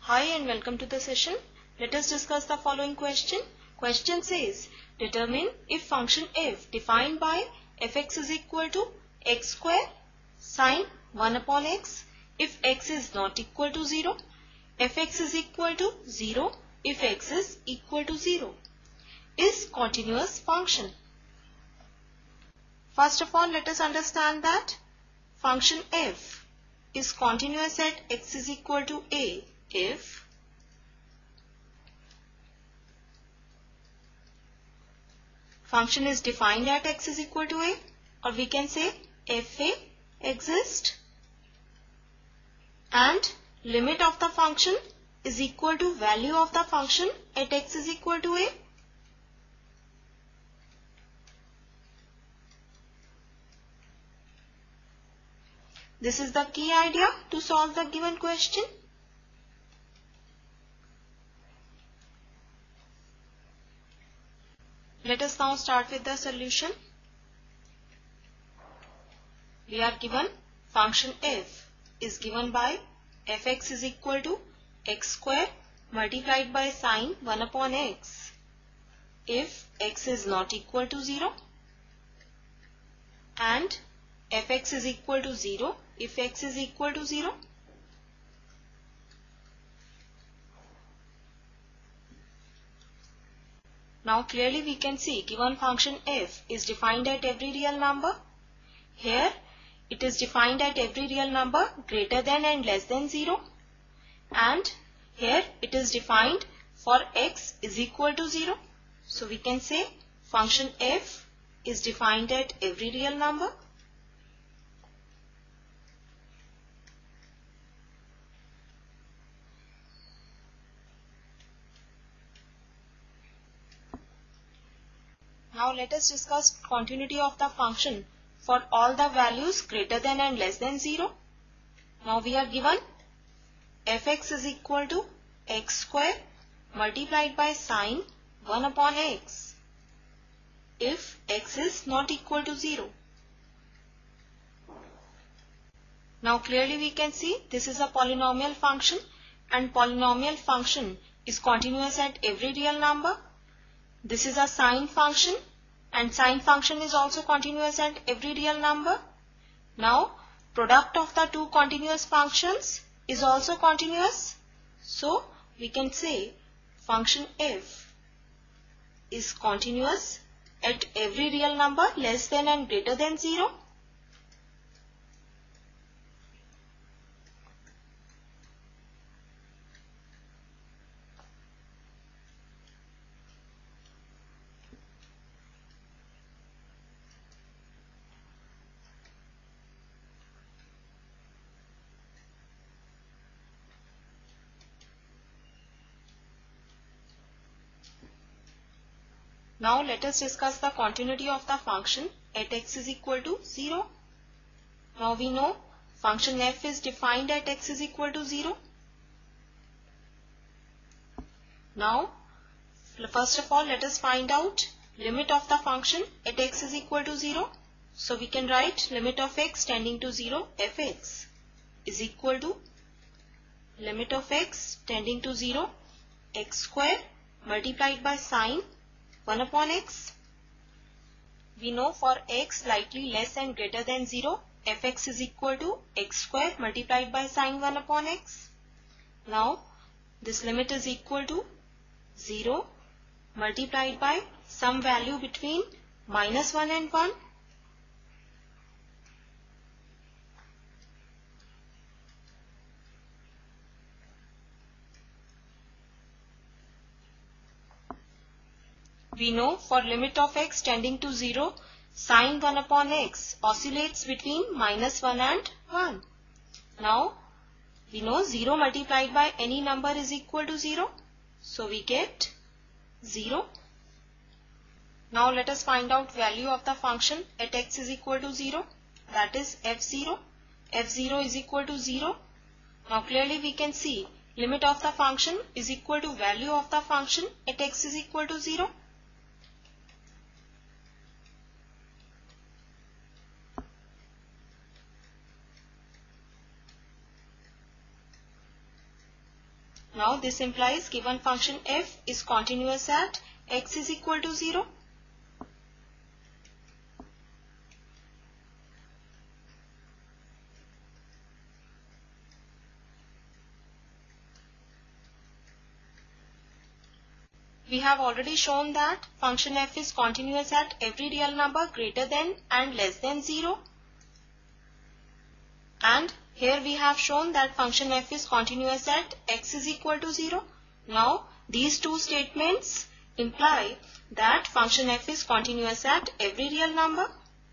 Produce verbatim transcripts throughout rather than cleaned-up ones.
Hi and welcome to the session. Let us discuss the following question. Question says, determine if function f defined by fx is equal to x square sine one upon x if x is not equal to zero, fx is equal to zero if x is equal to zero, is continuous function. First of all, let us understand that function f is continuous at x is equal to a if function is defined at x is equal to a, or we can say fa exists and limit of the function is equal to value of the function at x is equal to a. This is the key idea to solve the given question. Let us now start with the solution. We are given function f is given by fx is equal to x square multiplied by sine one upon x if x is not equal to zero, and fx is equal to zero if x is equal to zero. Now clearly we can see given function f is defined at every real number. Here it is defined at every real number greater than and less than zero, and here it is defined for x is equal to zero. So we can say function f is defined at every real number. Now let us discuss continuity of the function for all the values greater than and less than zero. Now we are given fx is equal to x square multiplied by sine one upon x if x is not equal to zero. Now clearly we can see this is a polynomial function, and polynomial function is continuous at every real number. This is a sine function, and sine function is also continuous at every real number. Now product of the two continuous functions is also continuous. So we can say function f is continuous at every real number less than and greater than zero. Now let us discuss the continuity of the function at x is equal to zero. Now we know function f is defined at x is equal to zero. Now first of all let us find out limit of the function at x is equal to zero. So we can write limit of x tending to zero fx is equal to limit of x tending to zero x square multiplied by sine one upon x. We know for x slightly less and greater than zero, fx is equal to x square multiplied by sine one upon x. Now this limit is equal to zero multiplied by some value between minus one and one. We know for limit of x tending to zero, sine one upon x oscillates between minus one and one. Now we know zero multiplied by any number is equal to zero. So we get zero. Now let us find out value of the function at x is equal to zero, that is f zero. f zero is equal to zero. Now clearly we can see limit of the function is equal to value of the function at x is equal to zero. Now this implies given function f is continuous at x is equal to zero. We have already shown that function f is continuous at every real number greater than and less than zero. And here we have shown that function f is continuous at x is equal to zero. Now these two statements imply that function f is continuous at every real number.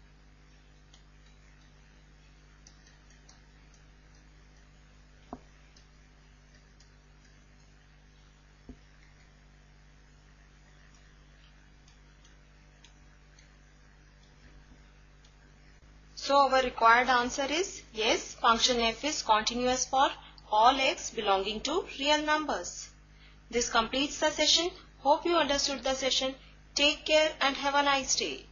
So our required answer is yes, function f is continuous for all x belonging to real numbers. This completes the session. Hope you understood the session. Take care and have a nice day.